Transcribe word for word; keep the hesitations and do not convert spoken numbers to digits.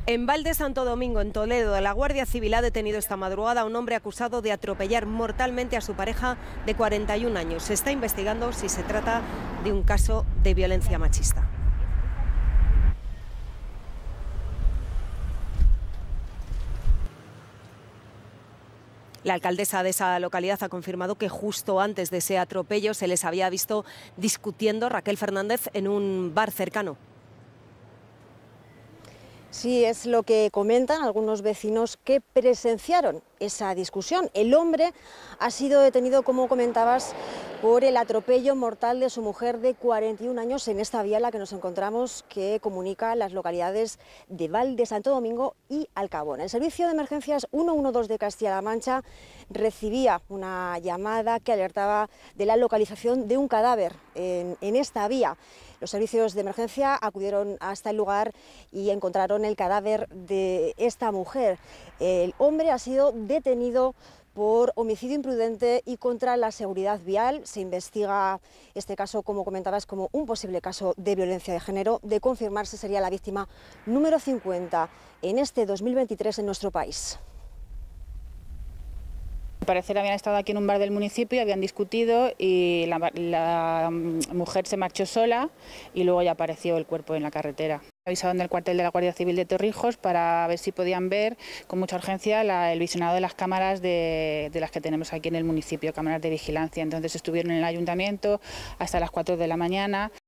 En Val de Santo Domingo, en Toledo, la Guardia Civil ha detenido esta madrugada a un hombre acusado de atropellar mortalmente a su pareja de cuarenta y un años. Se está investigando si se trata de un caso de violencia machista. La alcaldesa de esa localidad ha confirmado que justo antes de ese atropello se les había visto discutiendo, Raquel Fernández, en un bar cercano. Sí, es lo que comentan algunos vecinos que presenciaron esa discusión. El hombre ha sido detenido, como comentabas, por el atropello mortal de su mujer de cuarenta y un años en esta vía en la que nos encontramos, que comunica las localidades de Val de Santo Domingo y Alcabona. El servicio de emergencias ciento doce de Castilla-La Mancha recibía una llamada que alertaba de la localización de un cadáver en, en esta vía. Los servicios de emergencia acudieron hasta el lugar y encontraron el cadáver de esta mujer. El hombre ha sido detenido por homicidio imprudente y contra la seguridad vial. Se investiga este caso, como comentabas, como un posible caso de violencia de género. De confirmarse, sería la víctima número cincuenta en este dos mil veintitrés en nuestro país. Al parecer habían estado aquí en un bar del municipio, habían discutido y la, la mujer se marchó sola y luego ya apareció el cuerpo en la carretera. Avisaron del cuartel de la Guardia Civil de Torrijos para ver si podían ver con mucha urgencia la, el visionado de las cámaras de, de las que tenemos aquí en el municipio, cámaras de vigilancia. Entonces estuvieron en el ayuntamiento hasta las cuatro de la mañana.